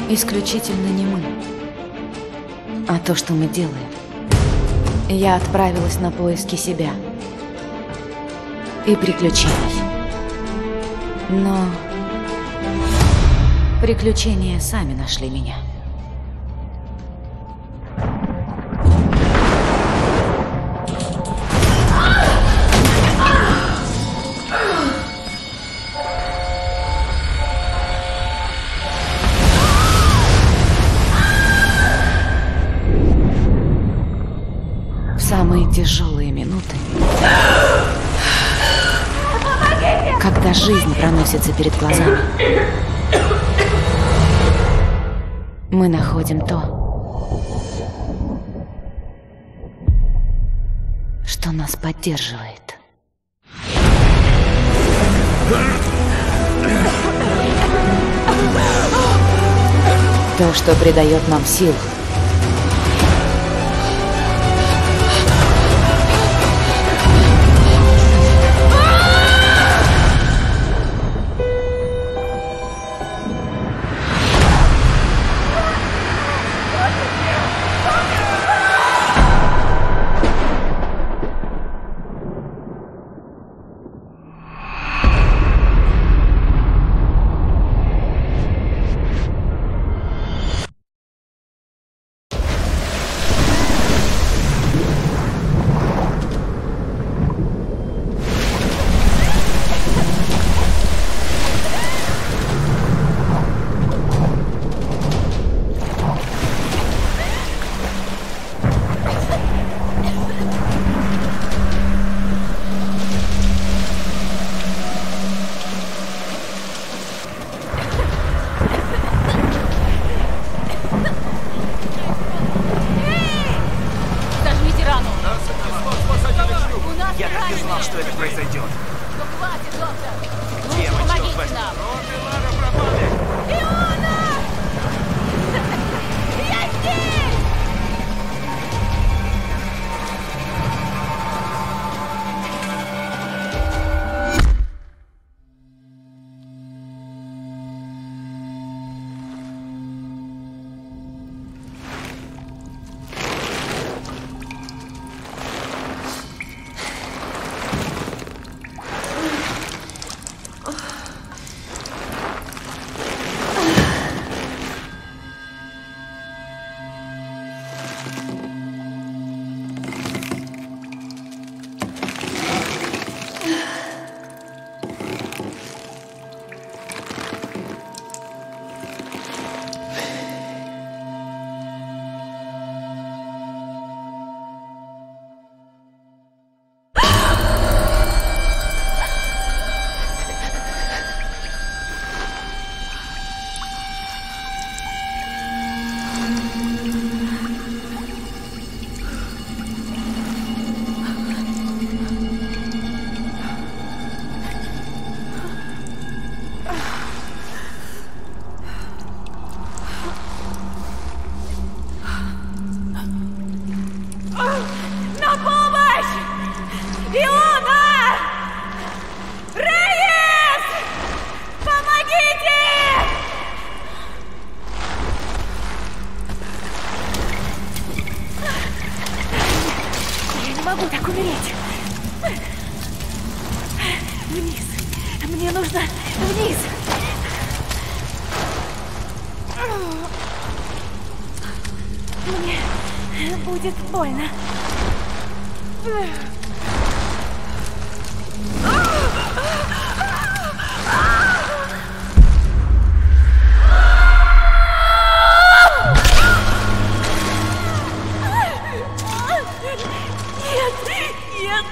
исключительно не мы, а то, что мы делаем. Я отправилась на поиски себя и приключений. Но приключения сами нашли меня. В самые тяжелые минуты, когда жизнь проносится перед глазами, мы находим то, что нас поддерживает. То, что придает нам сил. Я так и знал, что это произойдет. Ну хватит, доктор! Ева, черт Помогите возьми. нам! Лара пропали! Иона! Я здесь! На помощь! Иона! Рейс! Помогите! Я не могу так умереть. Вниз. Мне нужно вниз. Мне будет больно. Нет, нет.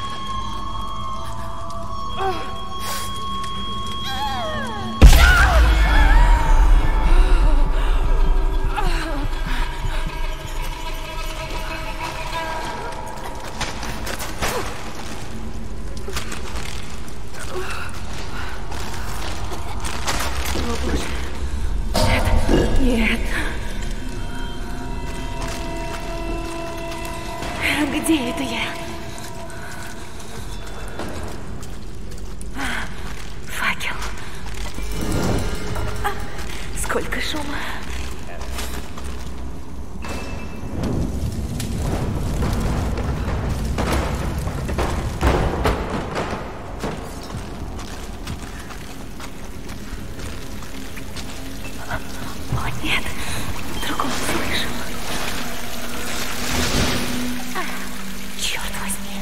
Нет. Где это я? Факел. Сколько шума. нет, вдруг он слышал. Черт возьми.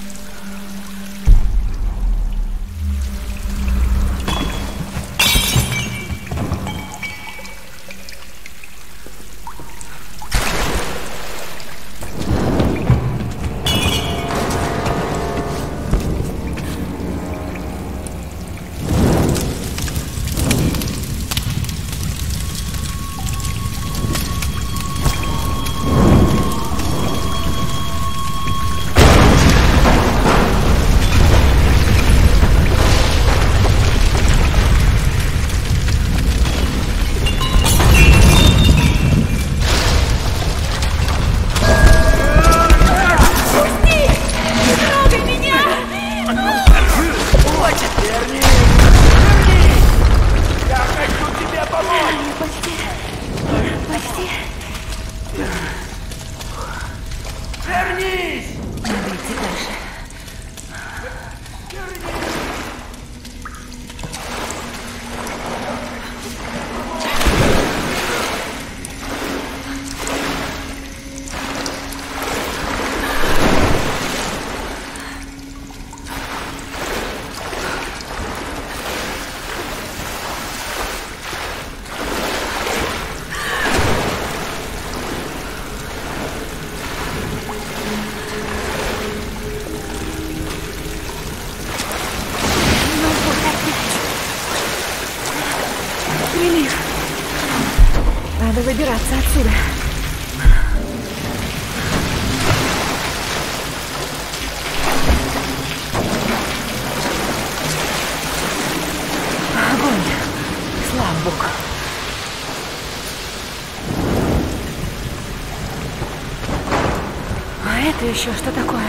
Надо выбираться отсюда. Огонь. Слава Богу. А это еще что такое?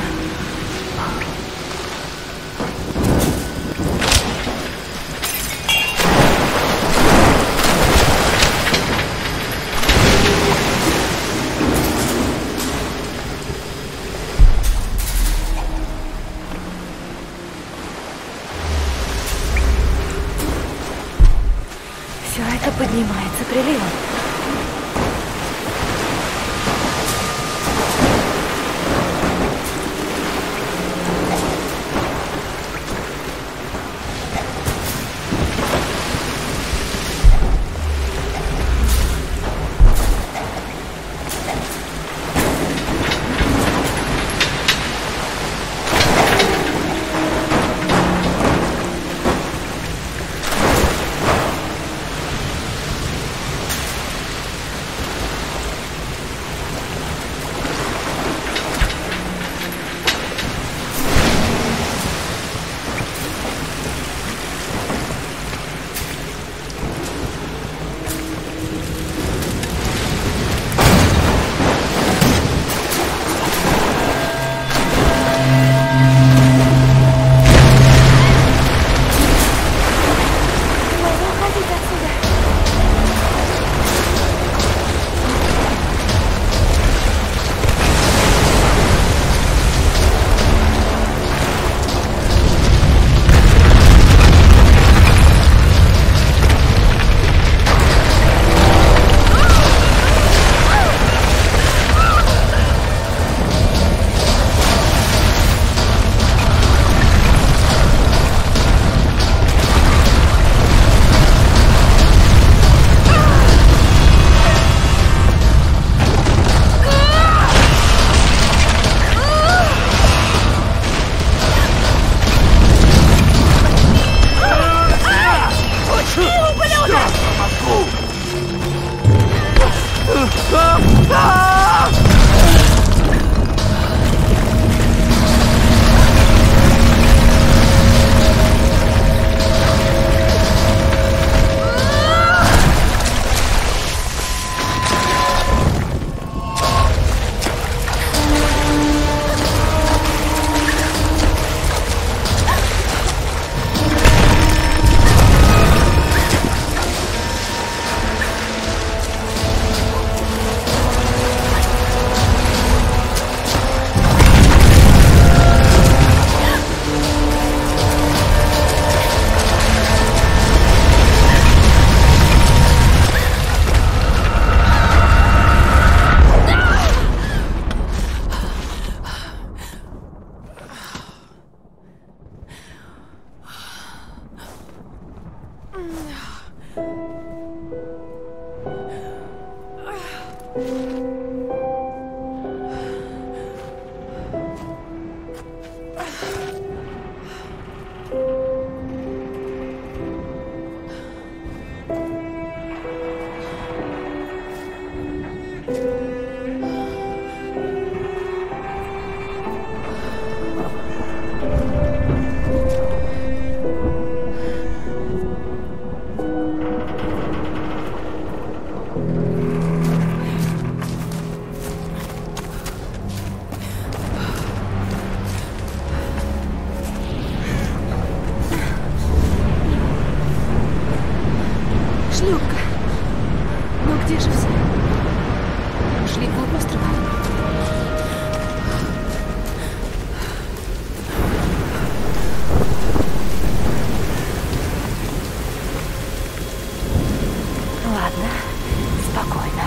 Все это поднимается приливом. шлюпка. Но где же все? Ушли вглубь острова. Ладно, спокойно.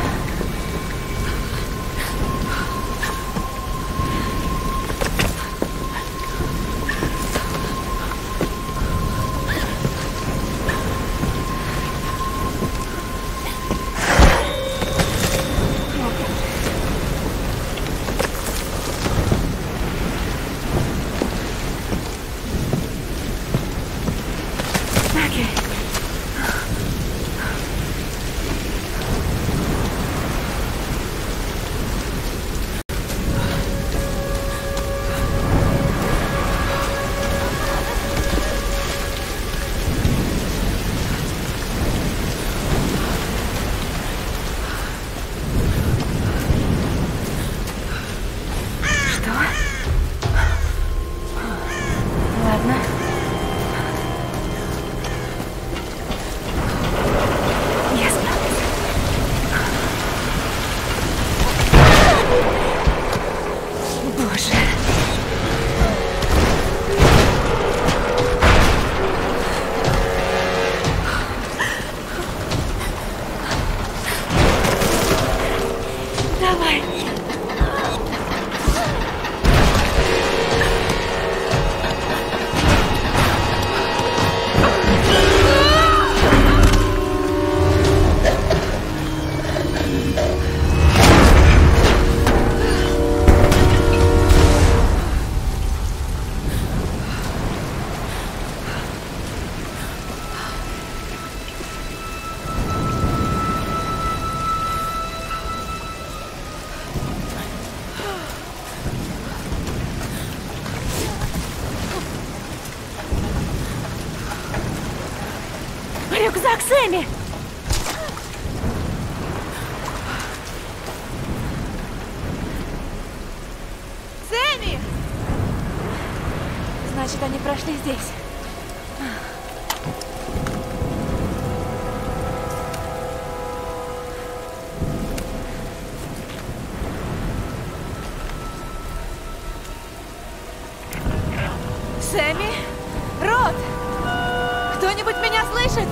Рюкзак Сэмми! Сэмми! Значит, они прошли здесь. Сэмми? Рот! Кто-нибудь меня слышит?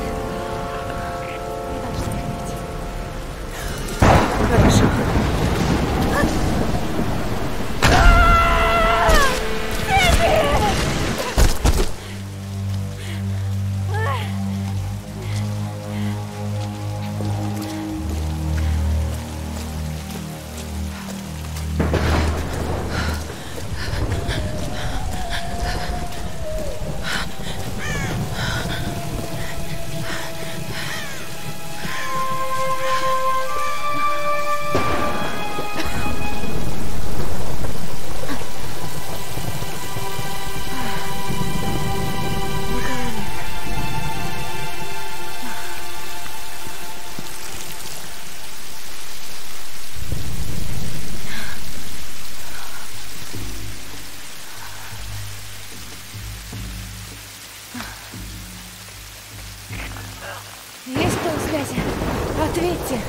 Хорошо. Есть кто на связи? Ответьте.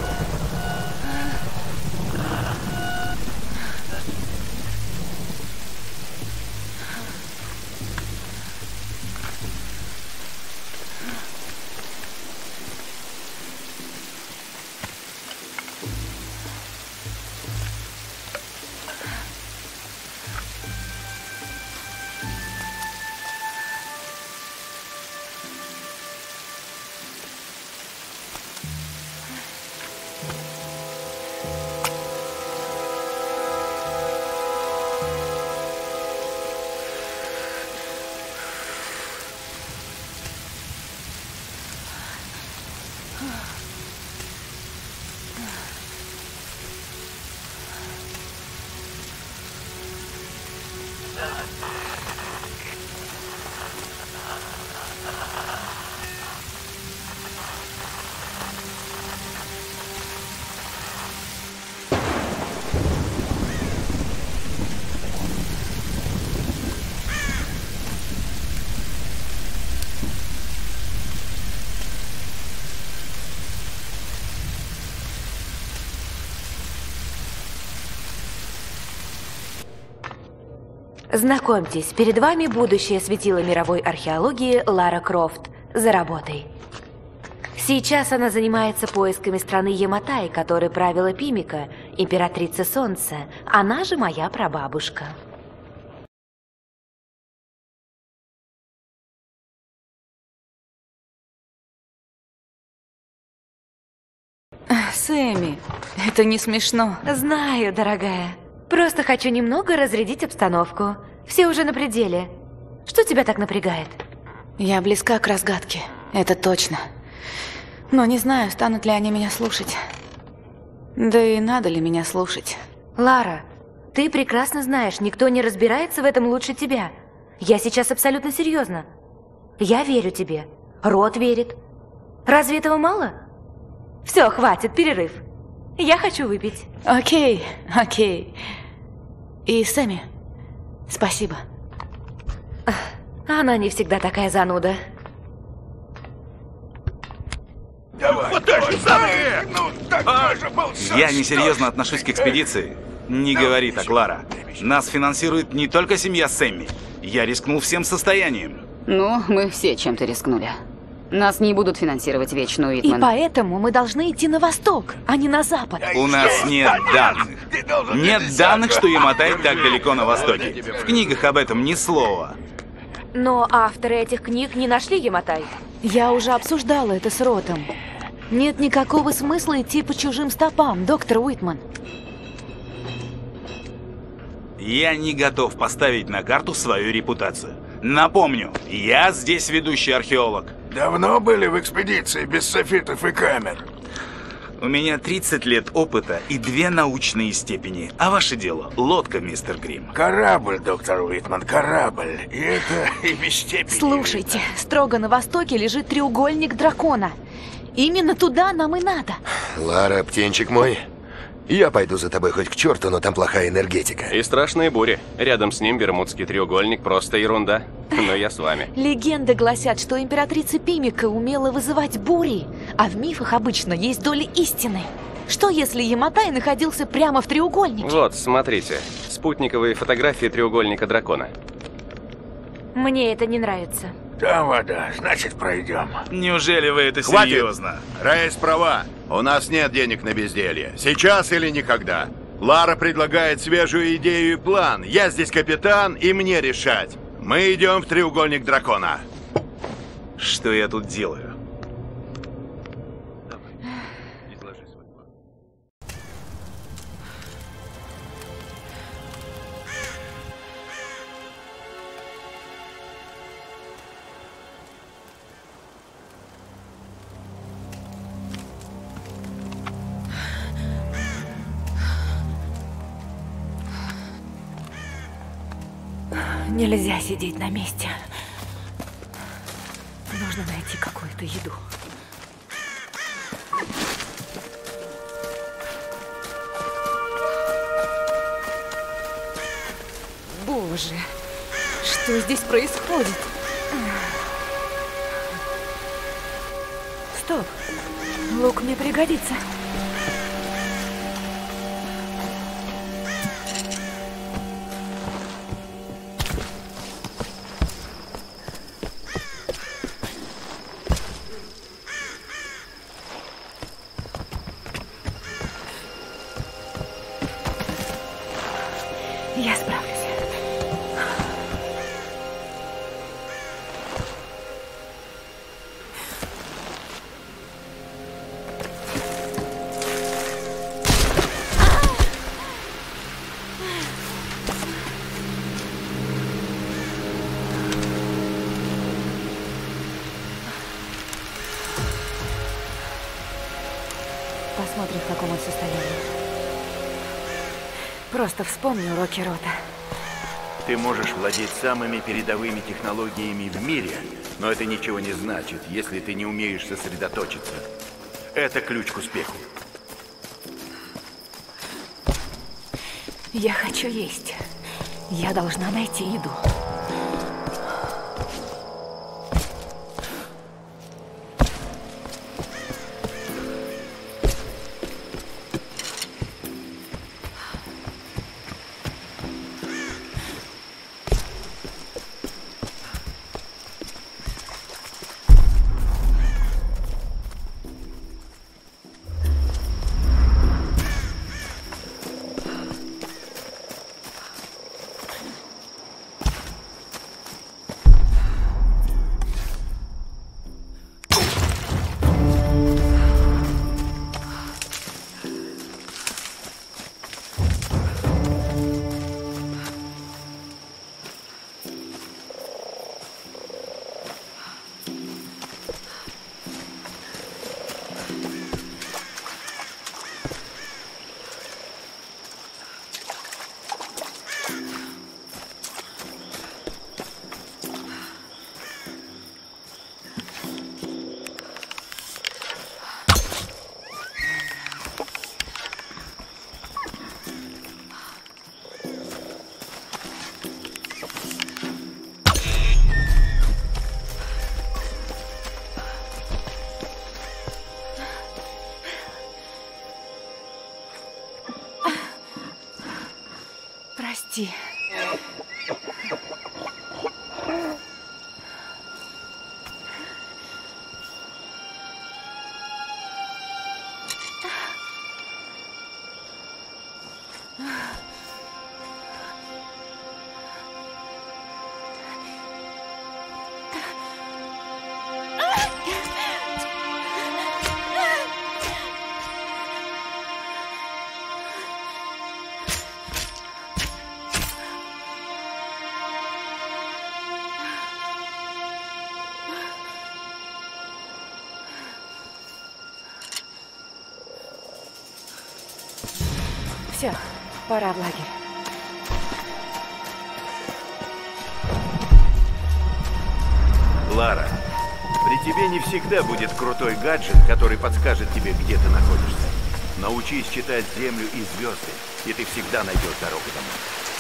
Знакомьтесь, перед вами будущее светило мировой археологии Лара Крофт. За работой. Сейчас она занимается поисками страны Яматай, которой правила Пимика, императрица Солнца. Она же моя прабабушка. Сэмми, это не смешно. Знаю, дорогая. Просто хочу немного разрядить обстановку. Все уже на пределе. Что тебя так напрягает? Я близка к разгадке, это точно. Но не знаю, станут ли они меня слушать. Да и надо ли меня слушать. Лара, ты прекрасно знаешь, никто не разбирается в этом лучше тебя. Я сейчас абсолютно серьезно. Я верю тебе. Рот верит. Разве этого мало? Все, хватит, перерыв. Я хочу выпить. Окей. И Сэмми, спасибо. Она не всегда такая зануда. Я несерьезно отношусь к экспедиции. Не говори так, Лара. Нас финансирует не только семья Сэмми. Я рискнул всем состоянием. Ну, мы все чем-то рискнули. Нас не будут финансировать вечно, Уитман. И поэтому мы должны идти на восток, а не на запад. У нас нет данных. Нет данных, что Яматай так далеко на востоке. В книгах об этом ни слова. Но авторы этих книг не нашли Яматай. Я уже обсуждала это с Ротом. Нет никакого смысла идти по чужим стопам, доктор Уитман. Я не готов поставить на карту свою репутацию. Напомню, я здесь ведущий археолог. Давно были в экспедиции без софитов и камер? У меня 30 лет опыта и 2 научные степени. А ваше дело — лодка, мистер Грим. Корабль, доктор Уитман, корабль. И это и без степени. Слушайте, строго на востоке лежит треугольник дракона. Именно туда нам и надо. Лара, птенчик мой, я пойду за тобой хоть к черту, но там плохая энергетика. И страшные бури. Рядом с ним Бермудский треугольник, просто ерунда. Но я с вами. Легенды гласят, что императрица Пимика умела вызывать бури, а в мифах обычно есть доля истины. Что если Яматай находился прямо в треугольнике? Вот, смотрите. Спутниковые фотографии треугольника дракона. Мне это не нравится. Там вода, значит, пройдем. Неужели вы это Хватит. серьезно? Рейс права. У нас нет денег на безделье. Сейчас или никогда. Лара предлагает свежую идею и план. Я здесь капитан, и мне решать. Мы идем в треугольник дракона. Что я тут делаю? Нельзя сидеть на месте. Нужно найти какую-то еду. Боже, что здесь происходит? Стоп, лук мне пригодится. Я справлюсь. Посмотрим, в каком он состоянии. Просто вспомни уроки Рота. Ты можешь владеть самыми передовыми технологиями в мире, но это ничего не значит, если ты не умеешь сосредоточиться. Это ключ к успеху. Я хочу есть. Я должна найти еду. Прости. Все, пора в лагерь. Лара, при тебе не всегда будет крутой гаджет, который подскажет тебе, где ты находишься. Научись читать землю и звезды, и ты всегда найдешь дорогу домой.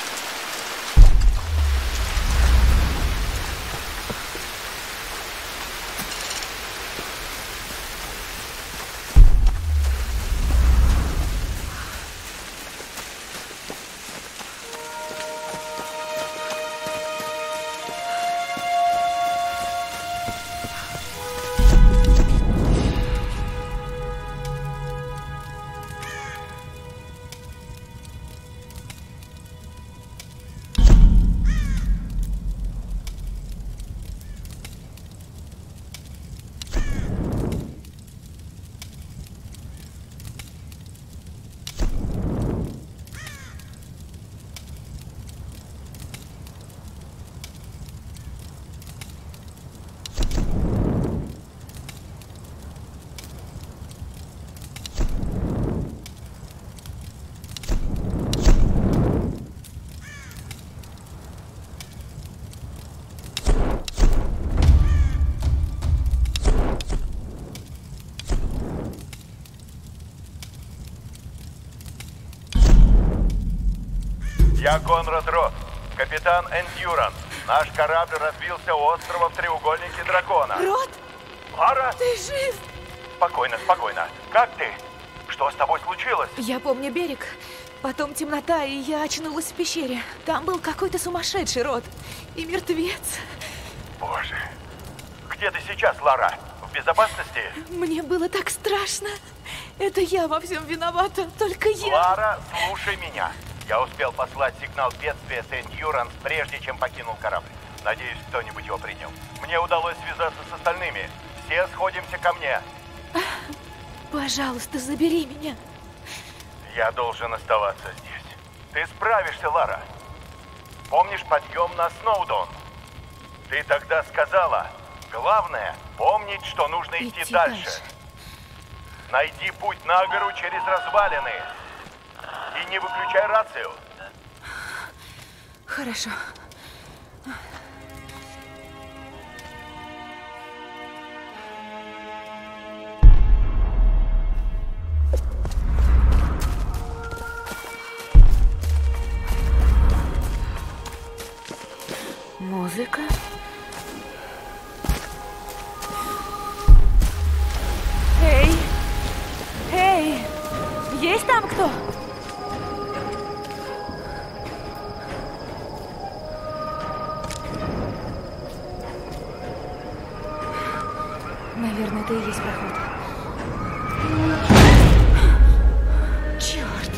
Я Конрад Росс, капитан Эндюранс. Наш корабль разбился у острова в треугольнике дракона. Рот? Лара? Ты жив? Спокойно, спокойно. Как ты? Что с тобой случилось? Я помню берег, потом темнота, и я очнулась в пещере. Там был какой-то сумасшедший Рот и мертвец. Боже. Где ты сейчас, Лара? В безопасности? Мне было так страшно. Это я во всем виновата, только я. Лара, слушай меня. Я успел послать сигнал бедствия с Эндюранс, прежде чем покинул корабль. Надеюсь, кто-нибудь его принял. Мне удалось связаться с остальными. Все сходимся ко мне. Пожалуйста, забери меня. Я должен оставаться здесь. Ты справишься, Лара. Помнишь подъем на Сноудон? Ты тогда сказала, главное помнить, что нужно идти дальше. Найди путь на гору через развалины. И не выключай рацию. Хорошо. Музыка. Эй! Эй! Есть там кто? Наверное, это и есть проход. Черт!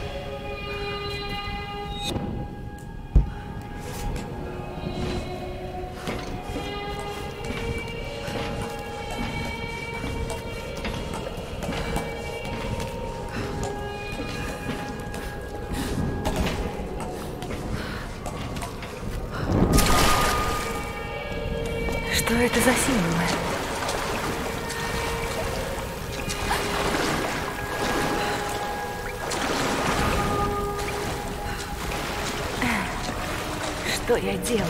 Что это за символы? Что я делаю?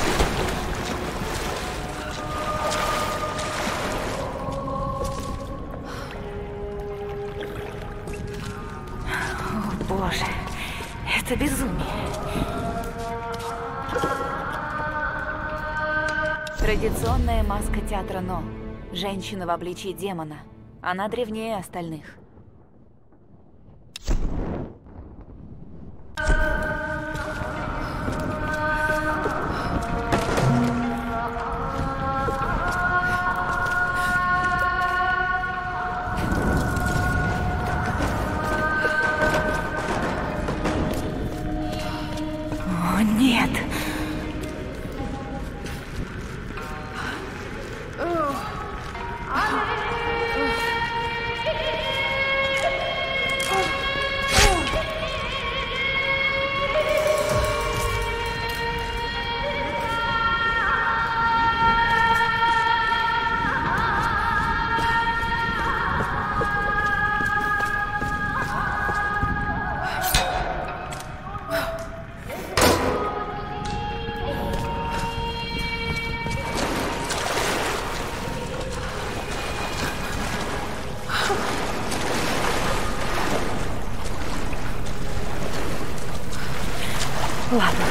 О, Боже, это безумие. Традиционная маска театра Но. Женщина в обличии демона. Она древнее остальных. Ладно.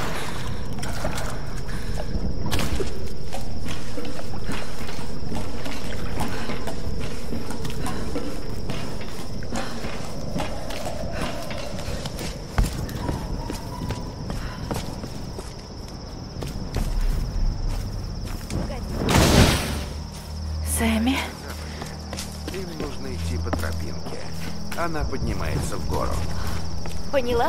Сэмми? Им нужно идти по тропинке. Она поднимается в гору. Поняла?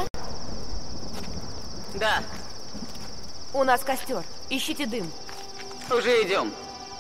Да, У нас костер. Ищите дым. уже идем.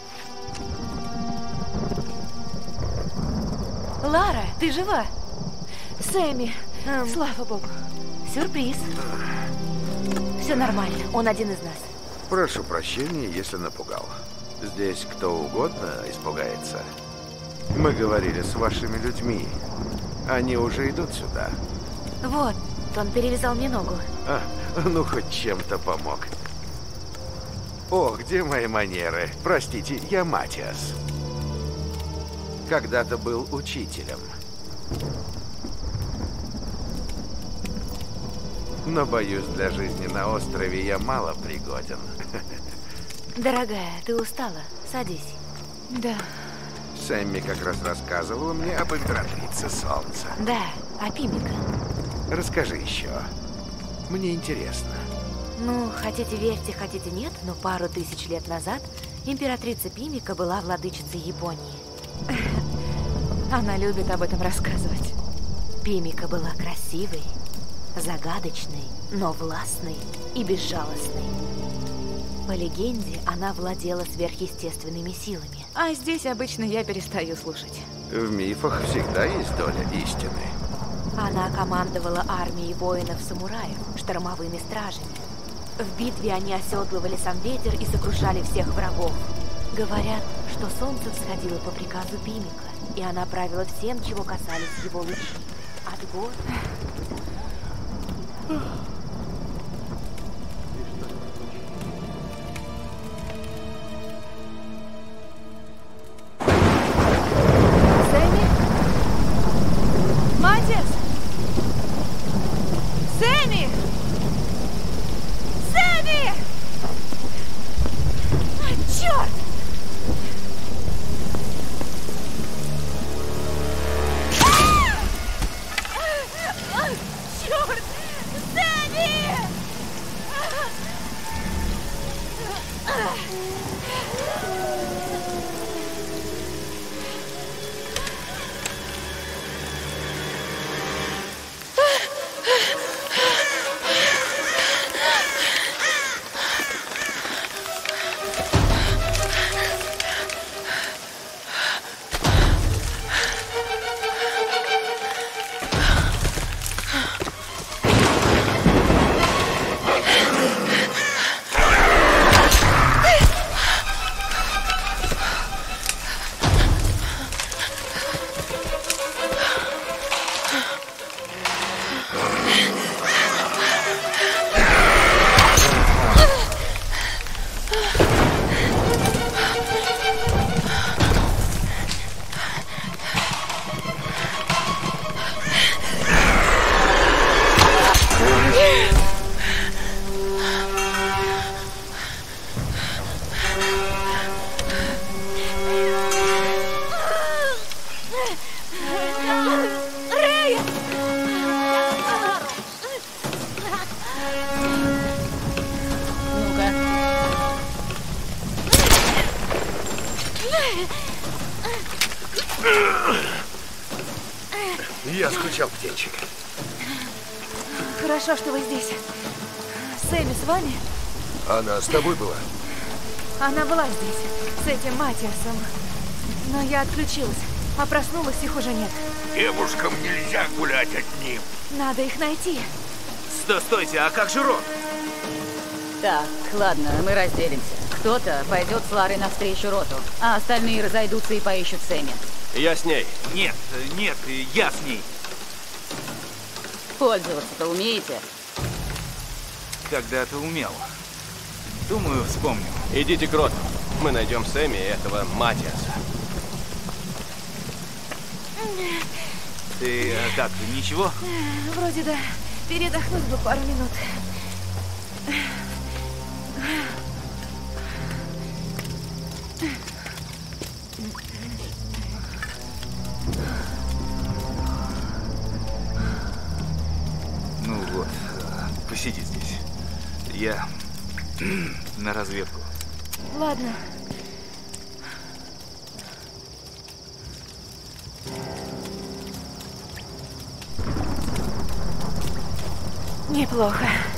Лара, ты жива? Сэмми, слава богу. Сюрприз. Все нормально, он один из нас. Прошу прощения, если напугал. Здесь кто угодно испугается. Мы говорили с вашими людьми. Они уже идут сюда. Вот, он перевязал мне ногу. А, ну хоть чем-то помог. О, где мои манеры? Простите, я Матиас. Когда-то был учителем. Но, боюсь, для жизни на острове я мало пригоден. Дорогая, ты устала? Садись. Да. Сэмми как раз рассказывала мне об императрице Солнца. Да, а Пимика? Расскажи еще. Мне интересно. Ну, хотите верьте, хотите нет, но пару тысяч лет назад императрица Пимика была владычицей Японии. Она любит об этом рассказывать. Пимика была красивой, загадочной, но властной и безжалостной. По легенде, она владела сверхъестественными силами. А здесь обычно я перестаю слушать. В мифах всегда есть доля истины. Она командовала армией воинов-самураев, штормовыми стражами. В битве они оседлывали сам ветер и сокрушали всех врагов. Говорят, что солнце всходило по приказу Пимика, и она правила всем, чего касались его лучи. От гор... Сэмми? Матиас! Сэмми! Сэмми! Черт! Черт! Сэмми! Я скучал, птенчик. Хорошо, что вы здесь. Сэмми с вами? Она с тобой была? Она была здесь, с этим Матиасом. Но я отключилась, а проснулась, их уже нет. Девушкам нельзя гулять одним. Надо их найти. Стойте, а как же Рот? Так, ладно, мы разделимся. Кто-то пойдет с Ларой навстречу Роту, а остальные разойдутся и поищут Сэмми. Я с ней. Нет, я с ней. Пользоваться-то умеете? Когда-то умел. Думаю, вспомню. Идите к Роту. Мы найдем Сэмми и этого Матиаса. Ты как, ничего? Вроде да. Передохнуть бы пару минут. Ну вот, посиди здесь. Я на разведку. Ладно. Неплохо.